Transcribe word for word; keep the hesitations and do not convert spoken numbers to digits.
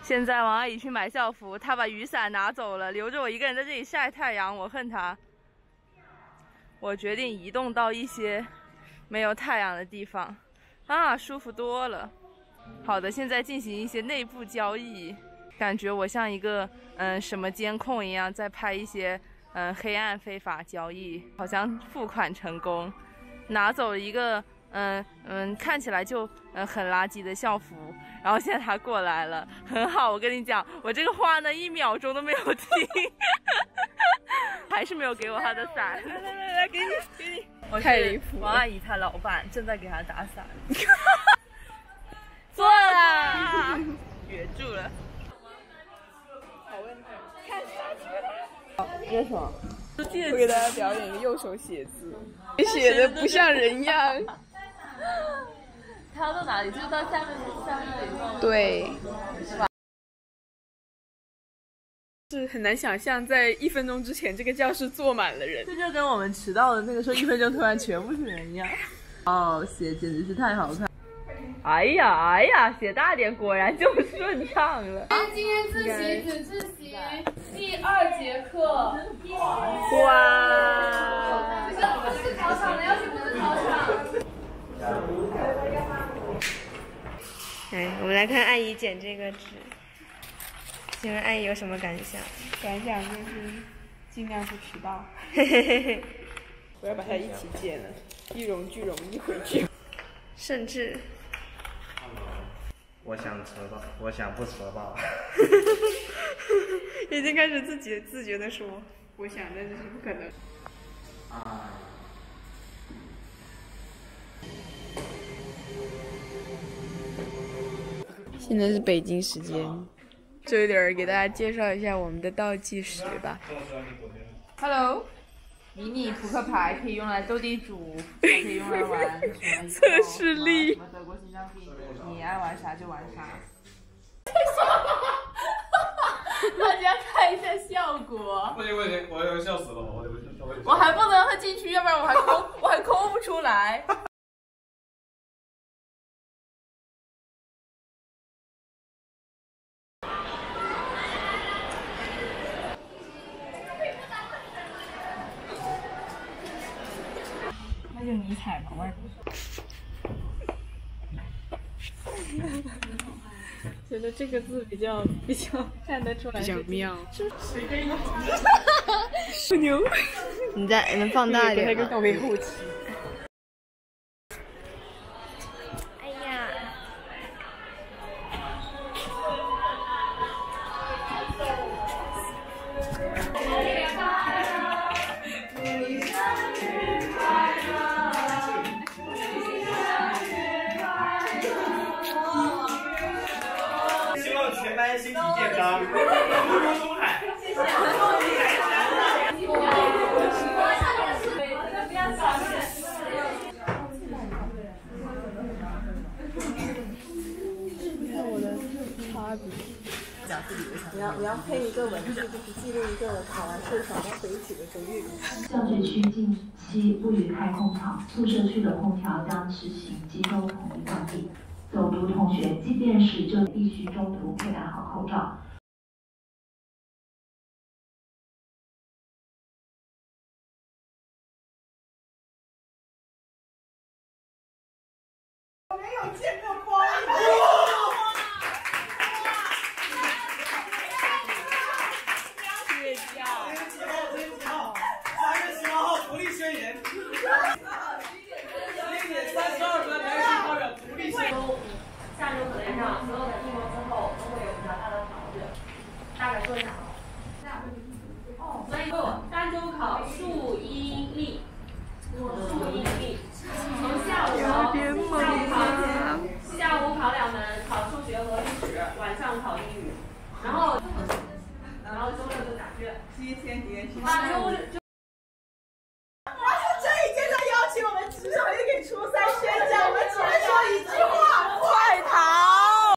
现在王阿姨去买校服，她把雨伞拿走了，留着我一个人在这里晒太阳，我恨她。我决定移动到一些没有太阳的地方，啊，舒服多了。好的，现在进行一些内部交易，感觉我像一个嗯什么监控一样，在拍一些嗯黑暗非法交易，好像付款成功，拿走了一个嗯嗯看起来就嗯很垃圾的校服，然后现在他过来了，很好，我跟你讲，我这个话呢一秒钟都没有停。还是没有给我他的伞，来来来来，给你给你。我太离谱了。王阿姨她老板正在给她打伞。错了，哕住了。 好问题，看下去了。 这是什么？ 我给大家表演一个右手写字，写的不像人样。 他要到哪里？就到下面下面那里放。 对。是很难想象，在一分钟之前，这个教室坐满了人。 这就跟我们迟到的那个时候，一分钟突然全部是人一样。哦，写简直是太好看。哎呀哎呀，写大点，果然就顺畅了。 今天自习只自习第二节课。 哇！ 这个不是考场的，要去布置考场。 来，我们来看阿姨剪这个纸。请问阿姨有什么感想？ 感想就是尽量不迟到。我要把它一起剪了，一荣俱荣，一回俱。 甚至。 我想迟到，我想不迟到。 已经开始自己自觉的说， 我想，但是不可能。 啊。 现在是北京时间。这里儿给大家介绍一下我们的倒计时吧。 Hello， 迷你扑克牌可以用来斗地主，可以用来玩什么测试力。 什么德国心脏病，你爱玩啥就玩啥。大家看一下效果。 不行不行，我要笑死了，我得我我还不能让他进去，要不然我还抠我还抠不出来。那就迷彩嘛，外觉得这个字比较比较看得出来，比较妙。是牛。 你再能放大一点吗？ 给他一个倒背后期。 哎呀！ 希望全班身体健康，福如东海。谢谢。 我要我要配一个文字，就是记录一个我考完试早上回起的时候阅读。 教学区近期不予开空调，宿舍区的空调将实行集中统一关闭。走读同学，即便是就必须中途佩戴好口罩。 我没有见过光。 下周课堂上所有的应用之后都会有比较大的讨论，大概说一下啊。哦，所以单周考数英历，数英历，从下午考下午考下午考两门，考数学和历史，晚上考英语，然后然后周六就答卷。 七天连续。 啊，周